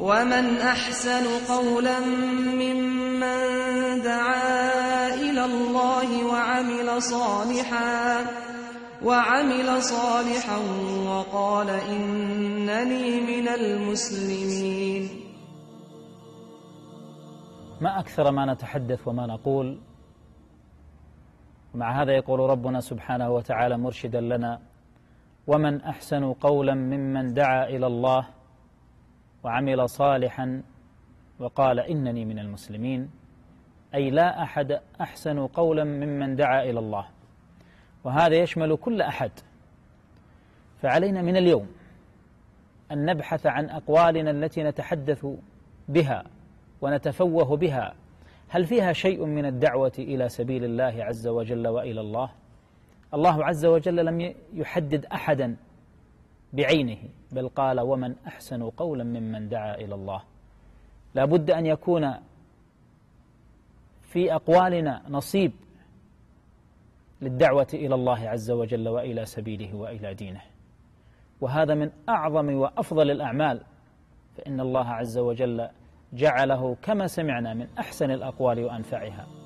ومن أحسن قولا ممن دعا إلى الله وعمل صالحا وقال إنني من المسلمين. ما أكثر ما نتحدث وما نقول، ومع هذا يقول ربنا سبحانه وتعالى مرشدا لنا: ومن أحسن قولا ممن دعا إلى الله وعمل صالحا وقال إنني من المسلمين. أي لا أحد أحسن قولا ممن دعا إلى الله، وهذا يشمل كل أحد. فعلينا من اليوم أن نبحث عن أقوالنا التي نتحدث بها ونتفوه بها، هل فيها شيء من الدعوة إلى سبيل الله عز وجل وإلى الله؟ الله عز وجل لم يحدد أحدا بعينه، بل قال: ومن أحسن قولا ممن دعا إلى الله. لا بد أن يكون في أقوالنا نصيب للدعوة إلى الله عز وجل وإلى سبيله وإلى دينه، وهذا من أعظم وأفضل الأعمال، فإن الله عز وجل جعله كما سمعنا من أحسن الأقوال وأنفعها.